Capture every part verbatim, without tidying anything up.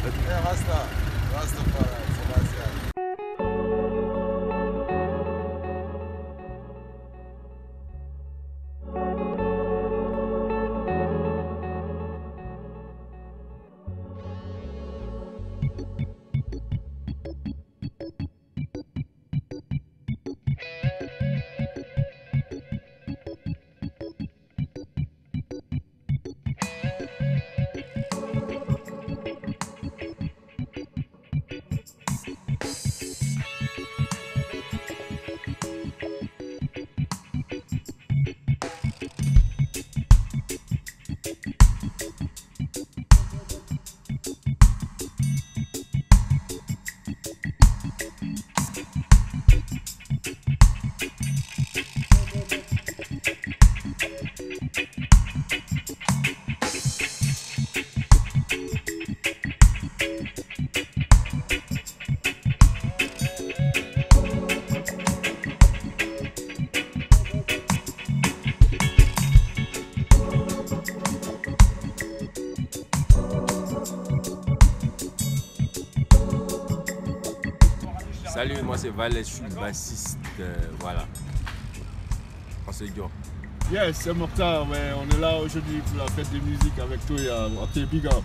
Eh, Rasta, Rastafari, Sebastian. Salut, moi c'est Valès, je suis le bassiste, euh, voilà. On se dit. Yes, c'est Mokhtar, mais on est là aujourd'hui pour la fête de musique avec toi, ok, big up.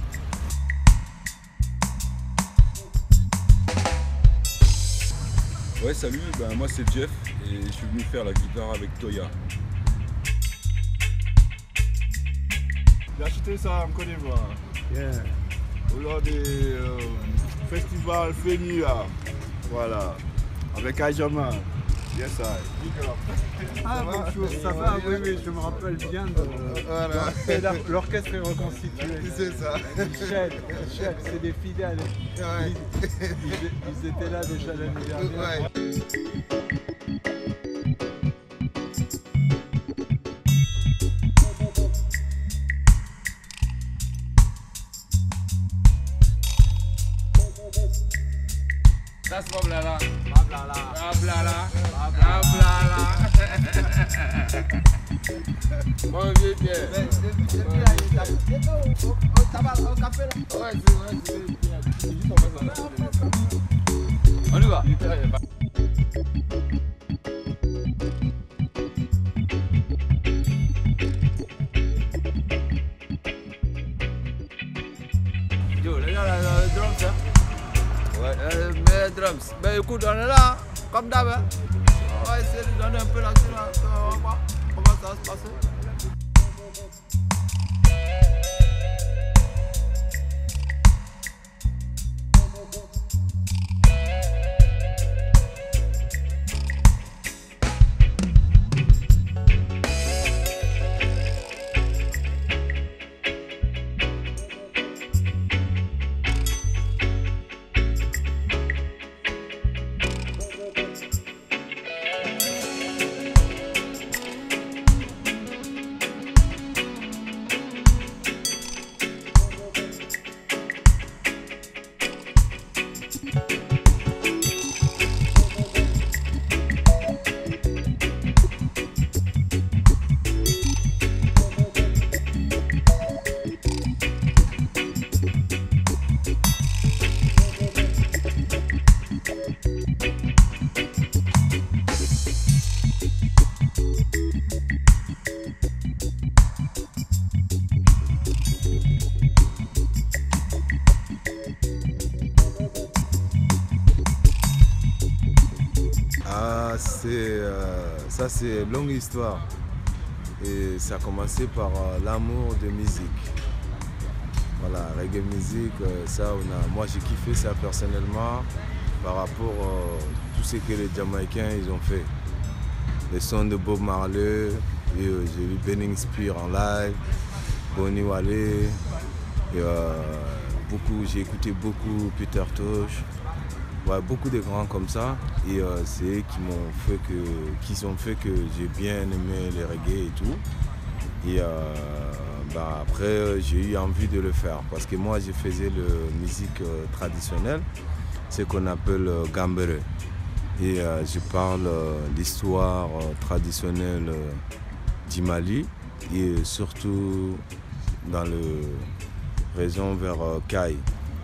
Ouais, salut, ben, moi c'est Jeff et je suis venu faire la guitare avec Toya. J'ai acheté ça en Côte d'Ivoire. Yeah. Lors du euh, festival Feni là. Voilà. Avec Ajama. Yes, I. Ah, bonjour, ça va, oui, oui, je me rappelle bien de voilà. L'orchestre est reconstitué. C'est ça. Michel, Michel, c'est des fidèles. Ouais. Ils, ils, ils étaient là déjà l'année dernière. Ouais. Ça se passe là là. Blabla. Blabla. Blabla. Mon vieux Pierre. Ouais, c'est on y va. Yo, les gars, le drums, hein? Ouais. Euh, mais drums. Ben écoute, on est là, comme d'hab. Hein? On va essayer de donner un peu l'action là. On va voir comment ça va se passer. Ah, c'est, euh, ça c'est une longue histoire et ça a commencé par euh, l'amour de musique. Voilà, reggae musique, euh, ça on a, moi j'ai kiffé ça personnellement par rapport à euh, tout ce que les Jamaïcains ils ont fait. Les sons de Bob Marley, et, euh, j'ai vu Burning Spear en live, Bonnie Wale, et, euh, beaucoup, j'ai écouté beaucoup Peter Tosh. Ouais, beaucoup de grands comme ça et euh, c'est eux qui m'ont fait que qui ont fait que j'ai bien aimé les reggae et tout et euh, bah, après j'ai eu envie de le faire parce que moi je faisais la musique euh, traditionnelle, ce qu'on appelle euh, gambere et euh, je parle euh, l'histoire euh, traditionnelle euh, du Mali et surtout dans le région vers euh, Caille.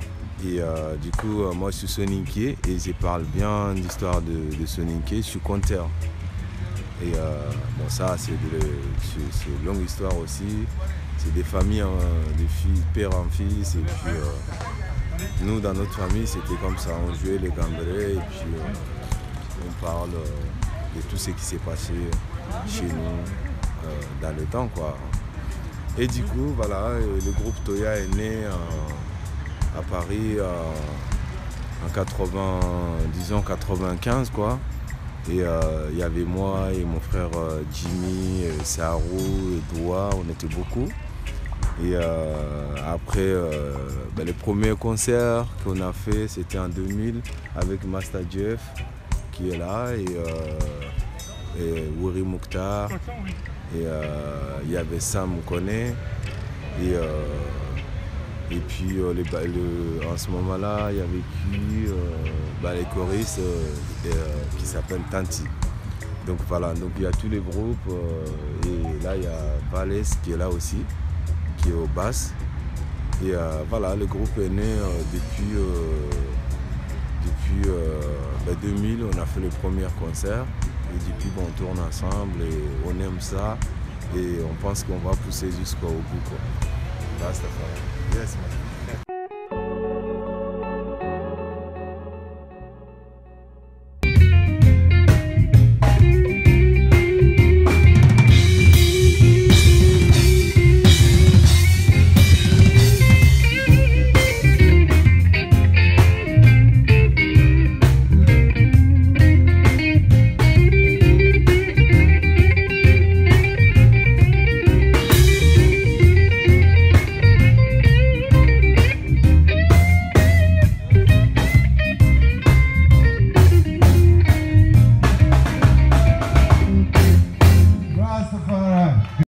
Et euh, du coup, euh, moi je suis soninké et je parle bien d'histoire de, de soninké, je suis conteur. Et euh, bon, ça c'est une longue histoire aussi. C'est des familles, hein, des filles, père en fils. Et puis euh, nous, dans notre famille, c'était comme ça. On jouait les gamberets et puis euh, on parle euh, de tout ce qui s'est passé chez nous euh, dans le temps, quoi. Et du coup, voilà, le groupe Toya est né euh, à Paris euh, en quatre-vingts, disons quatre-vingt-quinze, quoi. Et il euh, y avait moi et mon frère euh, Jimmy, Sarou, Edouard, on était beaucoup. Et euh, après, euh, ben, les premiers concerts qu'on a fait, c'était en deux mille avec Master Jeff qui est là et, euh, et Wuri Mouktar. Et il euh, y avait Sam Kone. Et, euh, et puis euh, les, le, en ce moment-là, il y avait qui euh, bah, les choristes euh, et, euh, qui s'appellent Tanti. Donc voilà, donc il y a tous les groupes. Euh, et là, il y a Valès qui est là aussi, qui est au basse. Et euh, voilà, le groupe est né euh, depuis, euh, depuis euh, bah, deux mille, on a fait le premier concert. Et depuis, bon, on tourne ensemble et on aime ça. Et on pense qu'on va pousser jusqu'au bout, quoi. Rastafari. Yes, man.